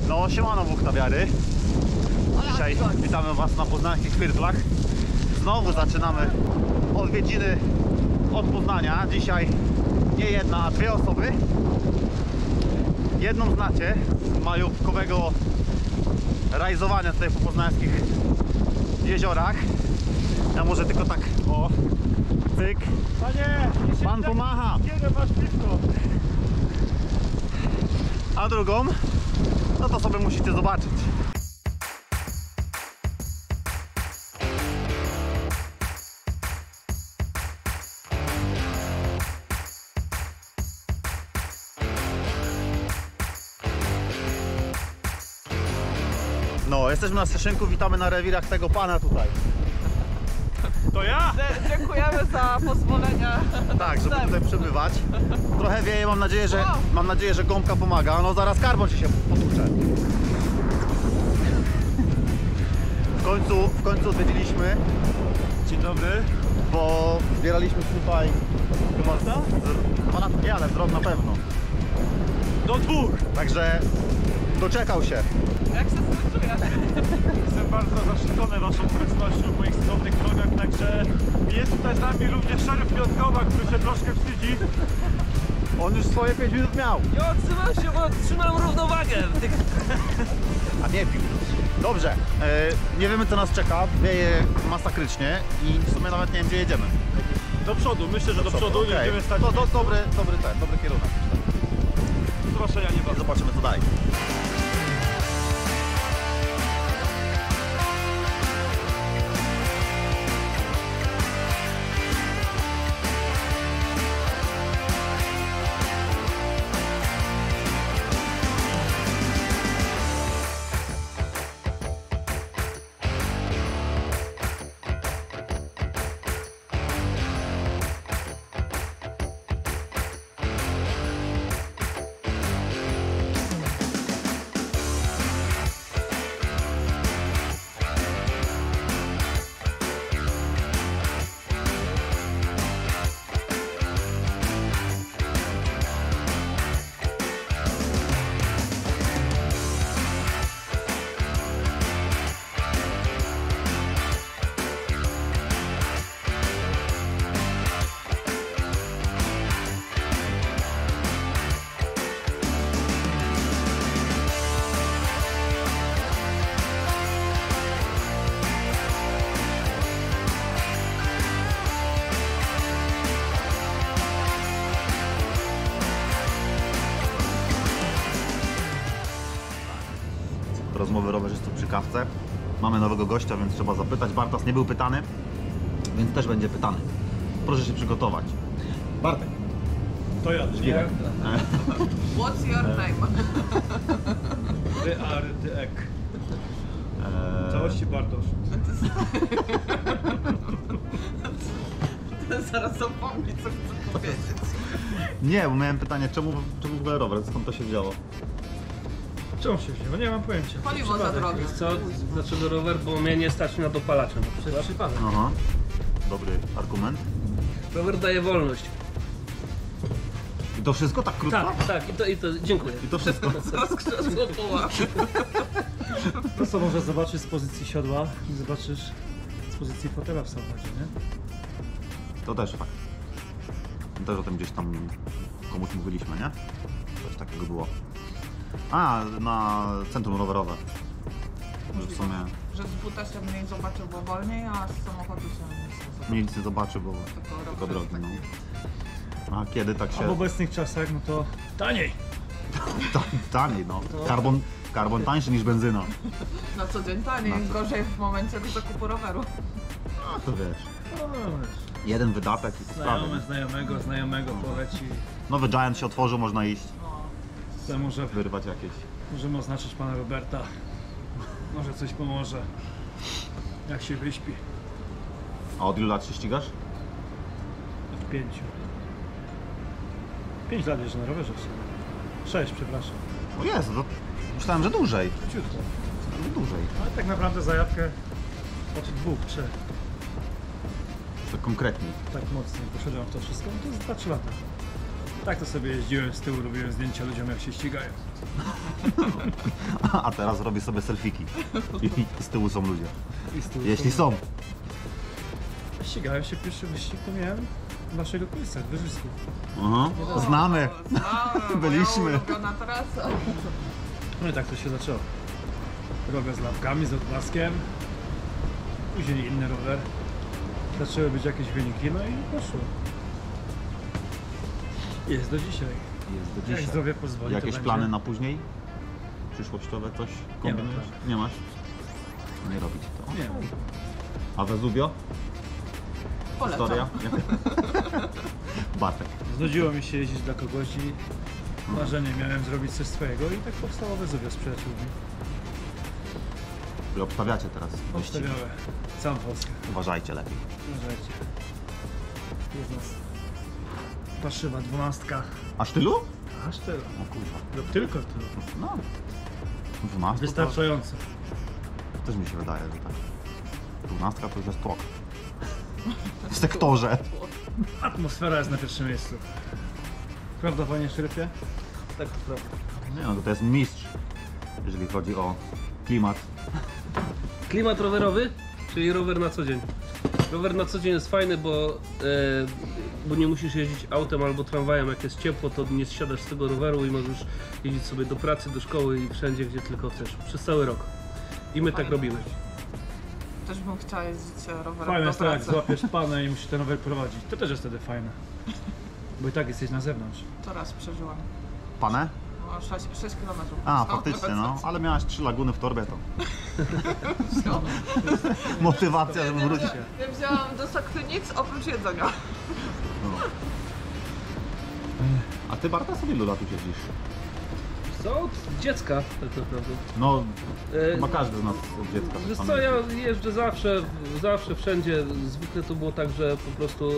No, siemano buchtawiary. Dzisiaj witamy Was na poznańskich firtlach. Znowu zaczynamy odwiedziny od Poznania. Dzisiaj nie jedna, a dwie osoby. Jedną znacie z majówkowego rajzowania tutaj po poznańskich jeziorach. Ja może tylko tak, o, cyk. Panie, Pan pomacha. kiedy masz piwko? A drugą, no to sobie musicie zobaczyć. No, jesteśmy na Steszynku, witamy na rewirach tego pana tutaj. To ja? Dziękujemy za pozwolenie. Tak, żeby tutaj przebywać. Trochę wieje, mam nadzieję, że gąbka pomaga. No zaraz karbon ci się potłucze. W końcu odwiedziliśmy. Dzień dobry. Bo zbieraliśmy tutaj chyba nie, ale drog na pewno. Do dwóch. Także doczekał się. Jak się czujesz? Jestem bardzo zaszczycony waszą obecnością w moich cudownych drogach, także jest tutaj z nami również szeryf Piotrkowa, który się troszkę wstydzi. On już swoje 5 minut miał. Nie odzywam się, bo trzymam równowagę. A nie pił. Dobrze, nie wiemy co nas czeka, wieje masakrycznie i w sumie nawet nie wiem gdzie jedziemy. Do przodu, myślę, że do przodu nie Okej. będziemy stać. To dobry kierunek. Proszę, ja nie bardzo. Zobaczymy co dalej. Rozmowy rowerzystów przy kawce. Mamy nowego gościa, więc trzeba zapytać. Bartas nie był pytany, więc też będzie pytany. Proszę się przygotować. Bartek. To ja. Świrek. What's your name? Ty Ary, ty Ek. Całości Bartosz. Zaraz zapomnij, co chcę powiedzieć. Nie, bo miałem pytanie, czemu w ogóle rower? Skąd to się wzięło? Czemu się wzięło? Nie mam pojęcia. Paliwo za drogie. Wiesz co? Dlaczego rower? Bo mnie nie stać na dopalacze. No, przez przypadek. Aha. Dobry argument. Rower daje wolność. I to wszystko tak krótko? Tak, i to dziękuję. I to wszystko. Teraz krzesło połapie. To co możesz zobaczyć z pozycji siodła i zobaczysz z pozycji fotela w samochodzie, nie? To też fakt. Też o tym gdzieś tam komuś mówiliśmy, nie? Coś takiego było. A, na centrum rowerowe. Że w sumie Że z buta się mniej zobaczy, bo wolniej, a z samochodu się mniej nic nie zobaczy, bo tylko drogi, no. A kiedy tak A w się... obecnych czasach, no to taniej. Taniej, no. Karbon tańszy niż benzyna. Na co dzień taniej, gorzej w momencie zakupu roweru. A to wiesz. No, Jeden wydatek i po sprawie. znajomego poleci. Nowy Giant się otworzył, można iść, To może wyrwać jakieś. możemy oznaczyć pana Roberta. Może coś pomoże. Jak się wyśpi. A od ilu lat się ścigasz? W 5. 5 lat jeżdżę na rowerze. 6, przepraszam. O Jezu, to myślałem, że dłużej. Króciutko. Dłużej. Ale tak naprawdę zajawkę od 2, 3. Tak konkretnie. Tak mocniej poszedłem w to wszystko, no to jest 2-3 lata. Tak to sobie jeździłem z tyłu, robiłem zdjęcia ludziom jak się ścigają. A teraz robię sobie selfiki. I z tyłu są ludzie. I z tyłu Jeśli są. Ścigałem się, pierwszy wyścig to miałem naszego końca, w Wyżysku. Aha. Znamy. Byliśmy. Moja ulubiona trasa. No i tak to się zaczęło. Rower z łapkami, z odblaskiem. Później inny rower. Zaczęły być jakieś wyniki, no i poszło. Jest do dzisiaj. Jest do Jak dzisiaj. zdrowie pozwoli, Jakieś to plany będzie. na później? Przyszłościowe coś kombinujesz? Nie masz? Nie robić to. Nie wiem. A Wezubio? Polecam. Historia? Bartek. Znudziło mi się jeździć dla kogoś i marzenie miałem zrobić coś swojego i tak powstało Wezubio z przyjaciółmi. Wy obstawiacie teraz wyścigi. Obstawiałem całą Polskę. Uważajcie lepiej. Uważajcie. Jest nas paszywa 12. Aż tylu? Aż tyle. O kurwa. No, tylko tyle. No. 12 Wystarczająco. to też mi się wydaje, że tak. 12 to już jest tłok. W sektorze. Atmosfera jest na pierwszym miejscu. Prawda, panie szeryfie? Tak, to prawda. Nie no, to jest mistrz, jeżeli chodzi o klimat. Klimat rowerowy, czyli rower na co dzień. Rower na co dzień jest fajny, bo nie musisz jeździć autem albo tramwajem. Jak jest ciepło, to nie zsiadasz z tego roweru i możesz jeździć sobie do pracy, do szkoły i wszędzie, gdzie tylko chcesz. Przez cały rok. I my tak Fajnie. robimy. Też bym chciała jeździć rowerem Fajne do jest to, jak pracy. złapiesz panę i musisz ten rower prowadzić. To też jest wtedy fajne. Bo i tak jesteś na zewnątrz. To raz przeżyłam. Pane? No, 6 km. A, faktycznie, no. Ale miałaś 3 laguny w torbie, to motywacja, żeby wrócić. Ja wzięłam do sakwy nic oprócz jedzenia. A ty, Barta, sobie ilu lat tu siedzisz? Co? Od dziecka tak naprawdę. No, E, chyba każdy z nas od dziecka. tak Wiesz samo co, ja jeździ. jeżdżę zawsze, wszędzie. Zwykle to było tak, że po prostu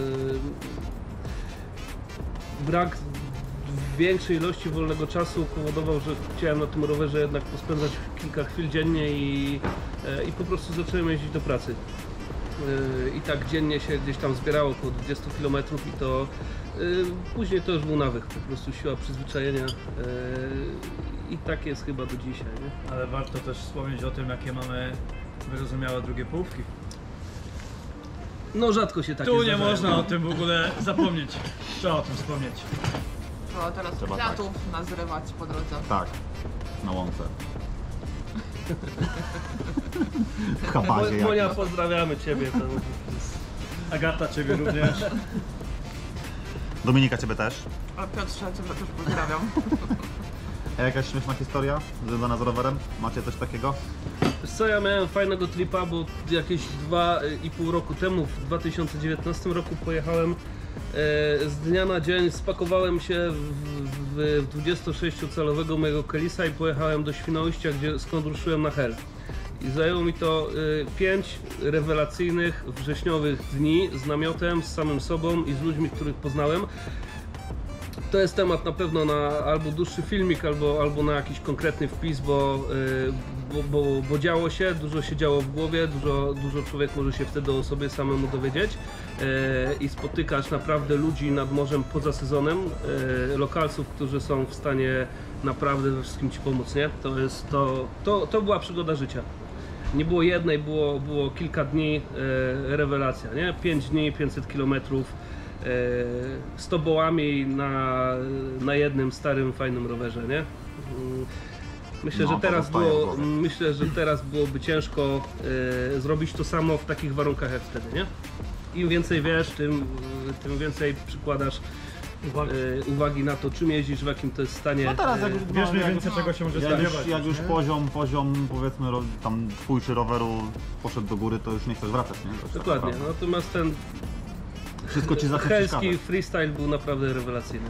brak większej ilości wolnego czasu powodował, że chciałem na tym rowerze jednak pospędzać kilka chwil dziennie i po prostu zacząłem jeździć do pracy. I tak dziennie się gdzieś tam zbierało około 20 km i to później to już był nawyk, po prostu siła przyzwyczajenia i tak jest chyba do dzisiaj. Nie? Ale warto też wspomnieć o tym, jakie mamy wyrozumiałe drugie połówki. No rzadko się takie Tu nie zdarzają. można o tym w ogóle zapomnieć. Trzeba o tym wspomnieć. Trzeba teraz Trzeba kwiatów nazrywać po drodze. Tak, na łące. W Habazie jak. Monia, pozdrawiamy Ciebie. To jest... Agata, ciebie również. Dominika, ciebie też. Ale Piotrze, Ciebie też pozdrawiam. A jakaś śmieszna historia związana z rowerem? Macie coś takiego? Wiesz co, ja miałem fajnego tripa, bo jakieś 2,5 roku temu, w 2019 roku pojechałem z dnia na dzień, spakowałem się w 26-calowego mojego Kelisa i pojechałem do Świnoujścia, skąd ruszyłem na Hel. I zajęło mi to 5 rewelacyjnych, wrześniowych dni z namiotem, z samym sobą i z ludźmi, których poznałem. To jest temat na pewno na albo dłuższy filmik, albo na jakiś konkretny wpis, bo działo się, dużo się działo w głowie, dużo człowiek może się wtedy o sobie samemu dowiedzieć i spotykasz naprawdę ludzi nad morzem poza sezonem, lokalców, którzy są w stanie naprawdę we wszystkim Ci pomóc, nie? To była przygoda życia. Nie było jednej, było kilka dni, rewelacja, nie? 5 dni, 500 km. Z tobołami na jednym starym, fajnym rowerze, nie? Myślę, No, że to teraz zostaje w głowie. myślę, że teraz byłoby ciężko zrobić to samo w takich warunkach jak wtedy, nie? Im więcej wiesz, tym więcej przykładasz uwagi na to, czym jeździsz, w jakim to jest stanie. No teraz jak już, Wiesz mniej więcej, czego się może spodziewać. jak już nie? poziom powiedzmy tam twój roweru poszedł do góry, to już nie chcesz wracać, nie? To już tak Dokładnie, naprawdę natomiast ten wszystko ci zacznie helski przeszkadzać. freestyle był naprawdę rewelacyjny.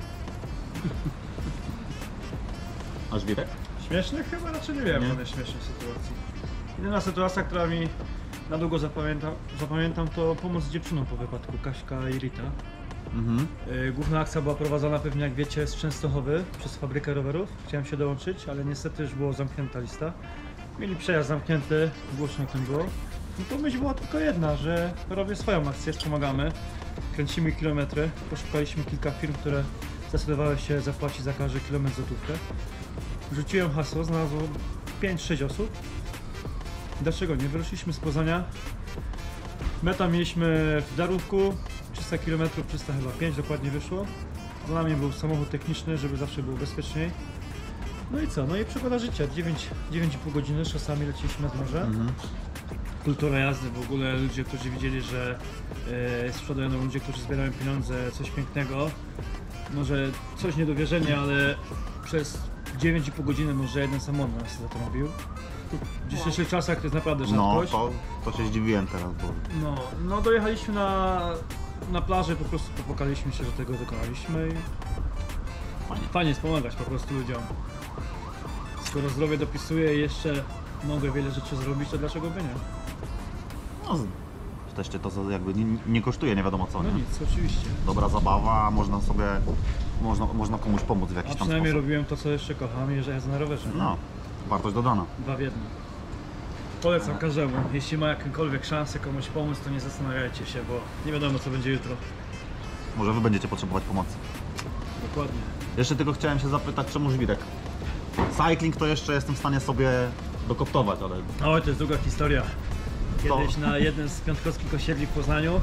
A żwirek? Śmiesznych? Chyba raczej nie wiem Nie? żadnej śmiesznej sytuacji. Jedyna sytuacja, która mi na długo zapamiętam, to pomoc dziewczynom po wypadku, Kaśka i Rita. Mhm. Główna akcja była prowadzona pewnie, jak wiecie, z Częstochowy przez fabrykę rowerów. Chciałem się dołączyć, ale niestety już była zamknięta lista. Mieli przejazd zamknięty, głośno o tym było. No to myśl była tylko jedna, że robię swoją akcję, pomagamy. Kręcimy kilometry, poszukaliśmy kilka firm, które zdecydowałeś się zapłacić za każdy kilometr złotówkę. Rzuciłem hasło, znalazło 5-6 osób. Dlaczego nie? Wyruszyliśmy z Poznania. Meta mieliśmy w Darówku, 300 km, 300 chyba 5 dokładnie wyszło. Za nami był samochód techniczny, żeby zawsze było bezpieczniej. No i co? No i przygoda życia. 9,5 godziny szosami leciliśmy nad morze. Kultura jazdy w ogóle, ludzie, którzy widzieli, że sprzedają nam ludzie, którzy zbierają pieniądze, coś pięknego. Może coś nie do wierzenia, ale przez 9,5 godziny może jeden samochód nas za to robił. W dzisiejszych czasach to jest naprawdę No, rzadkość. to się zdziwiłem teraz, bo... No dojechaliśmy na plażę, po prostu popłakaliśmy się, że tego dokonaliśmy i fajnie jest pomagać po prostu ludziom. Skoro zdrowie dopisuje i jeszcze mogę wiele rzeczy zrobić, to dlaczego by nie? No, też cię to jakby nie kosztuje, nie wiadomo co, No nie? nic, oczywiście. Dobra zabawa, można sobie, można komuś pomóc w jakiś A tam przynajmniej sposób. robiłem to, co jeszcze kocham, i że jazda na rowerze. No, wartość dodana. 2 w 1. Polecam każdemu, jeśli ma jakąkolwiek szansę komuś pomóc, to nie zastanawiajcie się, bo nie wiadomo co będzie jutro. Może wy będziecie potrzebować pomocy. Dokładnie. Jeszcze tylko chciałem się zapytać, czemu żwirek? Cycling to jeszcze jestem w stanie sobie dokoptować, ale... Oj, to jest długa historia. Kiedyś na jednym z piątkowskich osiedli w Poznaniu,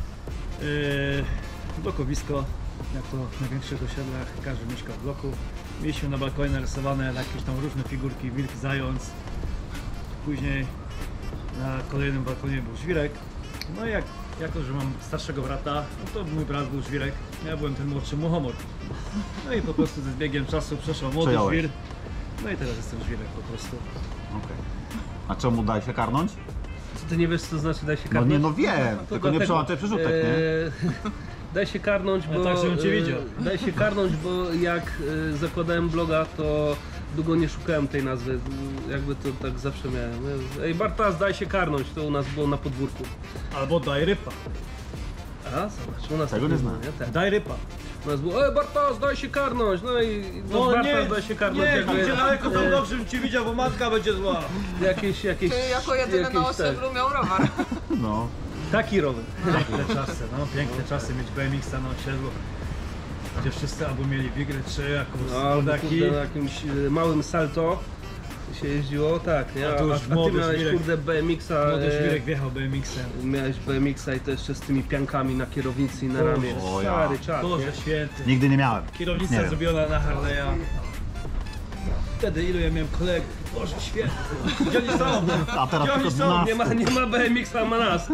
blokowisko, jak to w największych osiedlach, każdy mieszka w bloku. Mieliśmy na balkonie narysowane jakieś tam różne figurki, wilk, zając. Później na kolejnym balkonie był żwirek. No i jako, że mam starszego brata, no to mój brat był żwirek, ja byłem ten młodszy muchomor. No i po prostu ze zbiegiem czasu przeszło młody Przejąłeś. żwir. No i teraz jestem żwirek po prostu. Okej. A czemu daj się karnąć? Ty nie wiesz, co znaczy daj się No karnąć? nie, no wiem, To tylko nie dlatego, przełączaj przerzutek, nie? Daj się karnąć, bo... tak, żebym cię widział. Daj się karnąć, bo jak zakładałem bloga, to długo nie szukałem tej nazwy. Jakby to tak zawsze miałem. Ej Bartas, daj się karnąć, to u nas było na podwórku. Albo daj rypa. A, zobacz, u nas Tego tak nie było, znam. Tak. Daj rypa. U nas było, ej Bartas, daj się karnąć, no i Bartas, daj się karnąć. daleko tam dobrze bym cię widział, bo matka będzie zła. jakieś Ty jako jedyny na jakieś osiedlu miał rower. No. Taki rower. Piękne czasy, no piękne czasy mieć BMX-a na osiedlu. Gdzie wszyscy albo mieli Wigry, czy jakąś Albo Kodaki. kurde, na jakimś małym salto się jeździło, tak, nie? A tu już A ty młody miałeś żwirek. kurde BMX-a, Młody żwirek wjechał BMX-em. miałeś BMX-a i to jeszcze z tymi piankami na kierownicy i na Boże, ramię. o ja. Stary czas, nie? Boże święty. Nigdy nie miałem. Nie Kierownica wiem. zrobiona na Harley'a. Wtedy ilu ja miałem kolegów? Boże święty. Gdzie oni są? A teraz Gdzie tylko oni są? 12. Nie ma BMX-a, ma nas.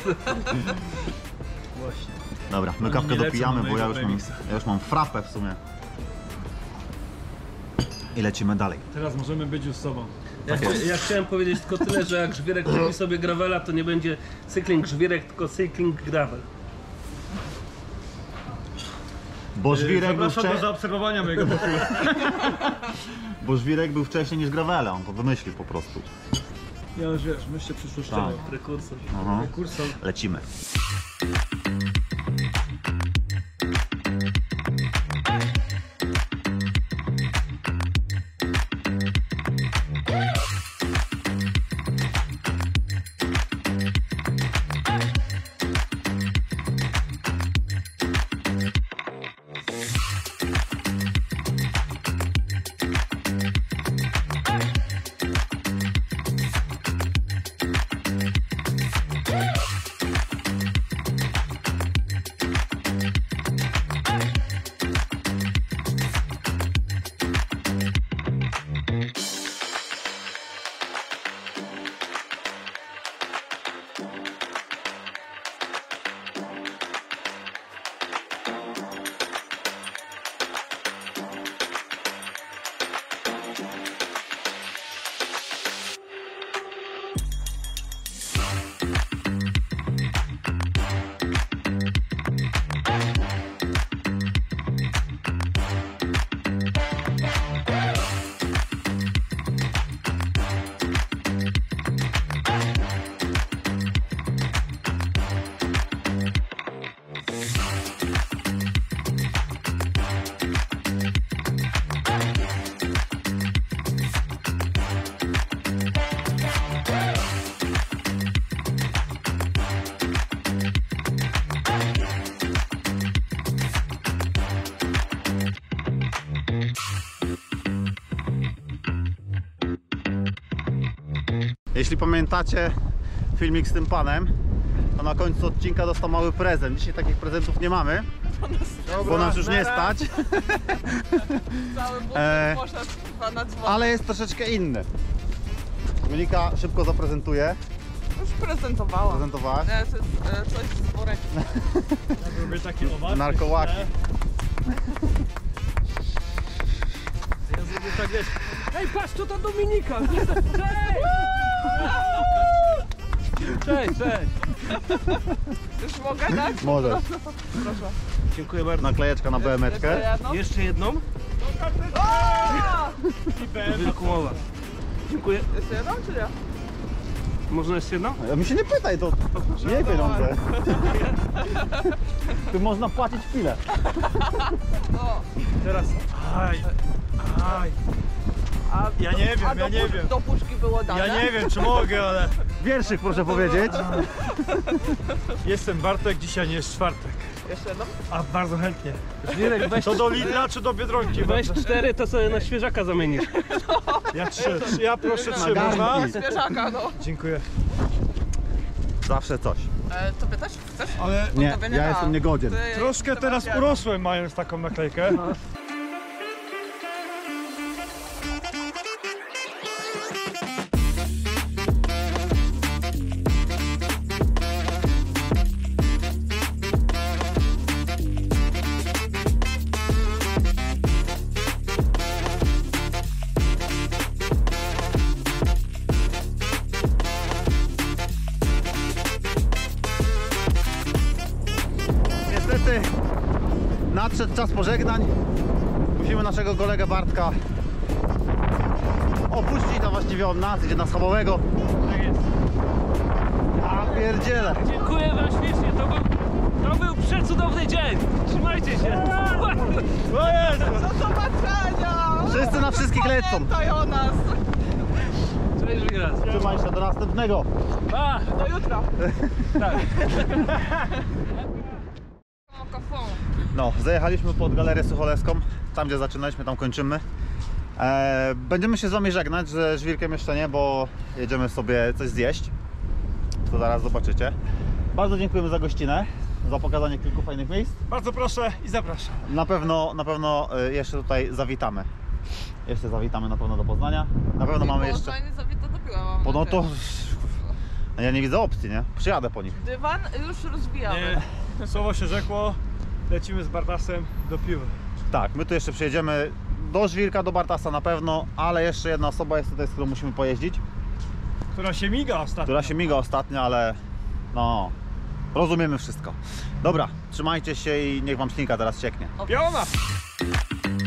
Właśnie. Dobra, my Oni kawkę nie lecą dopijamy, na bo ja mojego już mam frappę w sumie. I lecimy dalej. Teraz możemy być już sobą. Ja chciałem powiedzieć tylko tyle, że jak żwirek kupi sobie gravela, to nie będzie cykling żwirek, tylko cykling gravel. Bo żwirek był Zapraszam do zaobserwowania mojego profilu. Bo żwirek był wcześniej niż gravele, on to wymyślił po prostu. Ja już wiesz, myślę przyszłościowo. Tak. Prekursor. Aha. Kursor. Lecimy. Jeśli pamiętacie filmik z tym panem, to na końcu odcinka dostał mały prezent. Dzisiaj takich prezentów nie mamy, bo nas już nie stać, Cały budynek poszedł chyba na dzwon. ale jest troszeczkę inny. Monika szybko zaprezentuje. Już prezentowałam. Prezentowałaś? Nie, to jest coś z worek. Ja lubię takie owady. Narkołaki. Ja zrobię tak, wiesz. Ej, patrz, to ta Dominika! Cześć! Cześć! Już mogę, tak? Możesz. Proszę. Dziękuję bardzo. Naklejeczka na Jeszcze BM-eczkę. jedno? Jeszcze jedną? Wielkomowa. Dziękuję. Jeszcze jedno, czy nie? Można jeszcze jedną? A mi się nie pytaj, to nie pieniądze. Tu można płacić chwilę. O. Teraz. Aj! Aj! A Ja nie wiem, a ja nie wiem. Do puszki było dane? Ja nie wiem, czy mogę, ale Wierszyk proszę powiedzieć. jestem Bartek, dzisiaj nie jest czwartek. Jeszcze jedno? A bardzo chętnie. Żwirek, weź, To do Lidla czy do Biedronki? weź 4, to sobie na świeżaka zamienisz. Ja 3. Ja proszę 3, Na można? garnki. Świeżaka, no. Dziękuję. Zawsze coś. Tobie też chcesz? Ale Nie, tobie ja dam. jestem niegodzien. Ty troszkę jestem teraz ofiarą. urosłem mając taką naklejkę. Niestety nadszedł czas pożegnań. Musimy naszego kolegę Bartka opuścić, a właściwie on nas, idzie na schabowego. Tak jest. A pierdziele. Dziękuję wam ślicznie, to był przecudowny dzień. Trzymajcie się. O Jezu! Do zobaczenia! Wszyscy na wszystkich lecą. Pamiętaj o nas! Cześć Żwiras. Trzymaj się, do następnego. Pa! Do jutra! Tak. No, zajechaliśmy pod Galerię Sucholeską. Tam gdzie zaczynaliśmy, tam kończymy. Będziemy się z wami żegnać, że żwirkiem jeszcze nie, bo jedziemy sobie coś zjeść. To zaraz zobaczycie. Bardzo dziękujemy za gościnę, za pokazanie kilku fajnych miejsc. Bardzo proszę i zapraszam. Na pewno jeszcze tutaj zawitamy. Jeszcze zawitamy na pewno do Poznania. Na pewno mamy jeszcze. Poznań zawita do piła mam No to. nadzieję. Ja nie widzę opcji, nie? Przyjadę po nich. Dywan już rozbijamy. Nie, słowo się rzekło. Lecimy z Bardasem do piły. Tak, my tu jeszcze przyjedziemy do Żwirka, do Bartasa na pewno, ale jeszcze jedna osoba jest tutaj, z którą musimy pojeździć. Która się miga ostatnio. Która się miga ostatnio, ale no, rozumiemy wszystko. Dobra, trzymajcie się i niech wam ślinka teraz cieknie. Piona!